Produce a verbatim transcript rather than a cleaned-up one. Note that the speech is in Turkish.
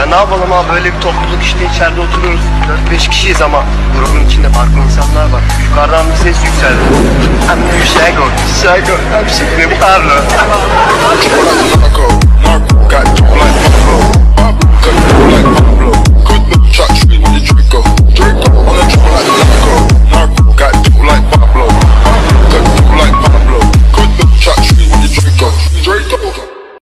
ne yapalım abi, böyle bir topluluk işte, içeride oturuyoruz. dört beş kişiyiz ama grubun içinde farklı insanlar var. Yukarıdan bir ses yükseldi. I'm Shago, Shago, I'm Shago, Pablo.